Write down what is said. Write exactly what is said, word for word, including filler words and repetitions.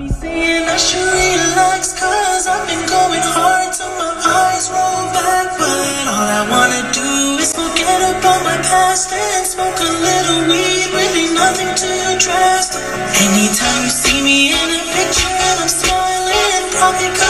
saying I should relax, cause I've been going hard till my eyes roll back. But all I wanna do is forget about my past and smoke a little weed, really nothing too drastic. Anytime you see me in a picture and I'm smiling, probably cause